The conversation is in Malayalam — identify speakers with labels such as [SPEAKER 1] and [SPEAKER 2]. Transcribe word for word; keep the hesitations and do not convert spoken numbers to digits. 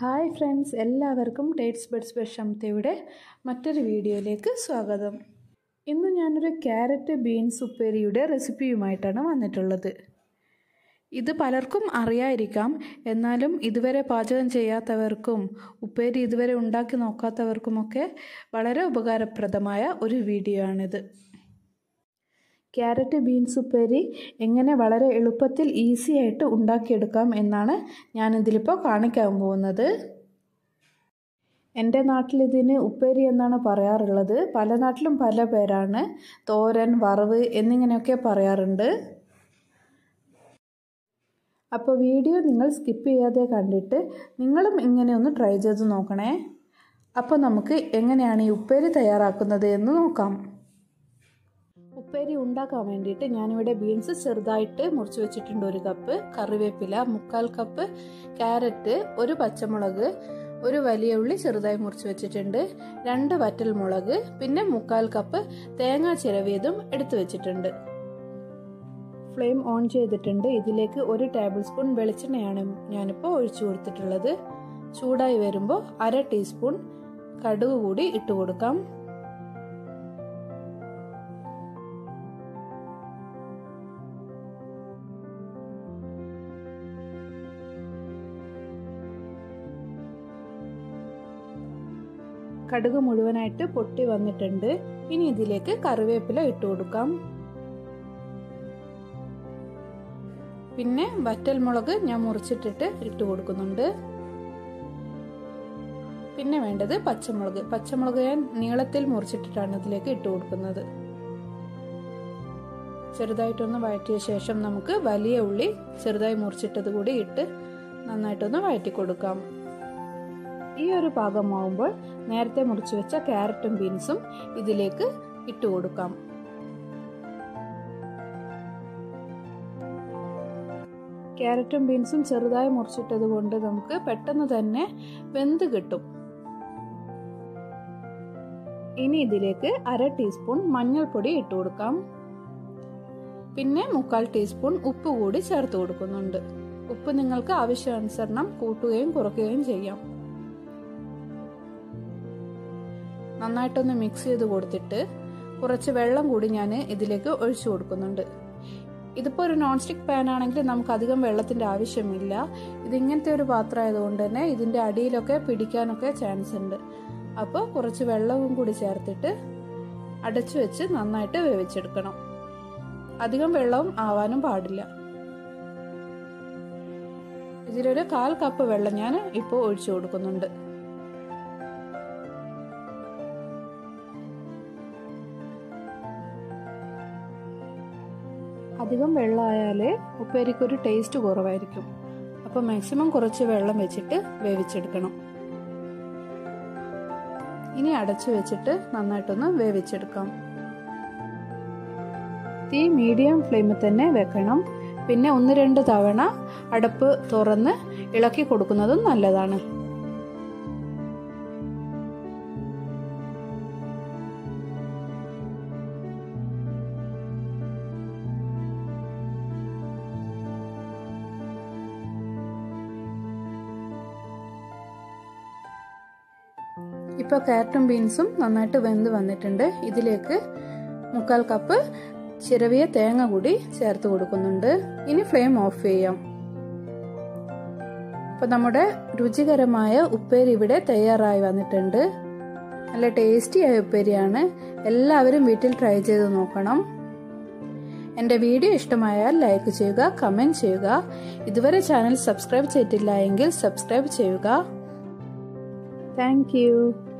[SPEAKER 1] ഹായ് ഫ്രണ്ട്സ്, എല്ലാവർക്കും ടേറ്റ്സ് ബഡ്സ് ബൈ ഷംതയുടെ മറ്റൊരു വീഡിയോയിലേക്ക് സ്വാഗതം. ഇന്ന് ഞാനൊരു ക്യാരറ്റ് ബീൻസ് ഉപ്പേരിയുടെ റെസിപ്പിയുമായിട്ടാണ് വന്നിട്ടുള്ളത്. ഇത് പലർക്കും അറിയാതിരിക്കാം, എന്നാലും ഇതുവരെ പാചകം ചെയ്യാത്തവർക്കും ഉപ്പേരി ഇതുവരെ ഉണ്ടാക്കി നോക്കാത്തവർക്കുമൊക്കെ വളരെ ഉപകാരപ്രദമായ ഒരു വീഡിയോ ആണിത്. ക്യാരറ്റ് ബീൻസ് ഉപ്പേരി എങ്ങനെ വളരെ എളുപ്പത്തിൽ ഈസി ആയിട്ട് ഉണ്ടാക്കിയെടുക്കാം എന്നാണ് ഞാനിതിലിപ്പോൾ കാണിക്കാൻ പോകുന്നത്. എൻ്റെ നാട്ടിൽ ഇതിന് ഉപ്പേരി എന്നാണ് പറയാറുള്ളത്. പല നാട്ടിലും പല പേരാണ്. തോരൻ, വറവ് എന്നിങ്ങനെയൊക്കെ പറയാറുണ്ട്. അപ്പോൾ വീഡിയോ നിങ്ങൾ സ്കിപ്പ് ചെയ്യാതെ കണ്ടിട്ട് നിങ്ങളും ഇങ്ങനെ ഒന്ന് ട്രൈ ചെയ്ത് നോക്കണേ. അപ്പോൾ നമുക്ക് എങ്ങനെയാണ് ഈ ഉപ്പേരി തയ്യാറാക്കുന്നത് എന്ന് നോക്കാം. ഉപ്പേരി ഉണ്ടാക്കാൻ വേണ്ടിയിട്ട് ഞാനിവിടെ ബീൻസ് ചെറുതായിട്ട് മുറിച്ച് വെച്ചിട്ടുണ്ട്, ഒരു കപ്പ്. കറിവേപ്പില മുക്കാൽ കപ്പ്, ക്യാരറ്റ്, ഒരു പച്ചമുളക്, ഒരു വലിയ ഉള്ളി ചെറുതായി മുറിച്ച് വെച്ചിട്ടുണ്ട്, രണ്ട് വറ്റൽമുളക്, പിന്നെ മുക്കാൽ കപ്പ് തേങ്ങ ചിരവിയതും എടുത്തു വെച്ചിട്ടുണ്ട്. ഫ്ലെയിം ഓൺ ചെയ്തിട്ടുണ്ട്. ഇതിലേക്ക് ഒരു ടേബിൾ സ്പൂൺ വെളിച്ചെണ്ണയാണ് ഞാനിപ്പോൾ ഒഴിച്ചു കൊടുത്തിട്ടുള്ളത്. ചൂടായി വരുമ്പോൾ അര ടീസ്പൂൺ കടുക് കൂടി ഇട്ട് കൊടുക്കാം. കടുക് മുഴുവനായിട്ട് പൊട്ടി വന്നിട്ടുണ്ട്. ഇനി ഇതിലേക്ക് കറിവേപ്പില ഇട്ട് കൊടുക്കാം. പിന്നെ വറ്റൽമുളക് ഞാൻ മുറിച്ചിട്ടിട്ട് ഇട്ട് കൊടുക്കുന്നുണ്ട്. പിന്നെ വേണ്ടത് പച്ചമുളക്. പച്ചമുളക് ഞാൻ നീളത്തിൽ മുറിച്ചിട്ടിട്ടാണ് ഇതിലേക്ക് ഇട്ട് കൊടുക്കുന്നത്. ചെറുതായിട്ടൊന്ന് വഴറ്റിയ ശേഷം നമുക്ക് വലിയ ഉള്ളി ചെറുതായി മുറിച്ചിട്ടത് കൂടി ഇട്ട് നന്നായിട്ടൊന്ന് വഴറ്റി കൊടുക്കാം. ഈ ഒരു പാകമാവുമ്പോൾ നേരത്തെ മുറിച്ച് വെച്ച ക്യാരറ്റും ബീൻസും ഇതിലേക്ക് ഇട്ട് കൊടുക്കാം. ക്യാരറ്റും ബീൻസും ചെറുതായി മുറിച്ചിട്ടത് കൊണ്ട് നമുക്ക് പെട്ടെന്ന് തന്നെ വെന്ത് കിട്ടും. ഇനി ഇതിലേക്ക് അര ടീസ്പൂൺ മഞ്ഞൾപ്പൊടി ഇട്ട് കൊടുക്കാം. പിന്നെ മുക്കാൽ ടീസ്പൂൺ ഉപ്പ് കൂടി ചേർത്ത് കൊടുക്കുന്നുണ്ട്. ഉപ്പ് നിങ്ങൾക്ക് ആവശ്യാനുസരണം കൂട്ടുകയും കുറയ്ക്കുകയും ചെയ്യാം. നന്നായിട്ടൊന്ന് മിക്സ് ചെയ്ത് കൊടുത്തിട്ട് കുറച്ച് വെള്ളം കൂടി ഞാൻ ഇതിലേക്ക് ഒഴിച്ചു കൊടുക്കുന്നുണ്ട്. ഇതിപ്പോൾ ഒരു നോൺ സ്റ്റിക്ക് പാൻ ആണെങ്കിൽ നമുക്ക് അധികം വെള്ളത്തിന്റെ ആവശ്യമില്ല. ഇതിങ്ങനത്തെ ഒരു പാത്രം ആയതുകൊണ്ട് തന്നെ ഇതിന്റെ അടിയിലൊക്കെ പിടിക്കാനൊക്കെ ചാൻസ് ഉണ്ട്. അപ്പോൾ കുറച്ച് വെള്ളവും കൂടി ചേർത്തിട്ട് അടച്ചു വെച്ച് നന്നായിട്ട് വേവിച്ചെടുക്കണം. അധികം വെള്ളവും ആവാനും പാടില്ല. ഇതിലൊരു കാൽ കപ്പ് വെള്ളം ഞാൻ ഇപ്പോൾ ഒഴിച്ചു കൊടുക്കുന്നുണ്ട്. അധികം വെള്ളമായാൽ ഉപ്പേരിക്കൊരു ടേസ്റ്റ് കുറവായിരിക്കും. അപ്പോൾ മാക്സിമം കുറച്ച് വെള്ളം വെച്ചിട്ട് വേവിച്ചെടുക്കണം. ഇനി അടച്ചു വെച്ചിട്ട് നന്നായിട്ടൊന്ന് വേവിച്ചെടുക്കാം. തീ മീഡിയം ഫ്ലെയിമിൽ തന്നെ വെക്കണം. പിന്നെ ഒന്ന് രണ്ട് തവണ അടപ്പ് തുറന്ന് ഇളക്കി കൊടുക്കുന്നതും നല്ലതാണ്. ഇപ്പോൾ ക്യാരറ്റും ബീൻസും നന്നായിട്ട് വെന്ത് വന്നിട്ടുണ്ട്. ഇതിലേക്ക് മുക്കാൽ കപ്പ് ചിരവിയ തേങ്ങ കൂടി ചേർത്ത് കൊടുക്കുന്നുണ്ട്. ഇനി ഫ്ലെയിം ഓഫ് ചെയ്യാം. അപ്പോൾ നമ്മുടെ രുചികരമായ ഉപ്പേരി ഇവിടെ തയ്യാറായി വന്നിട്ടുണ്ട്. നല്ല ടേസ്റ്റിയായ ഉപ്പേരിയാണ്. എല്ലാവരും വീട്ടിൽ ട്രൈ ചെയ്ത് നോക്കണം. എൻ്റെ വീഡിയോ ഇഷ്ടമായാൽ ലൈക്ക് ചെയ്യുക, കമൻറ്റ് ചെയ്യുക. ഇതുവരെ ചാനൽ സബ്സ്ക്രൈബ് ചെയ്തിട്ടില്ല എങ്കിൽ സബ്സ്ക്രൈബ് ചെയ്യുക. Thank you.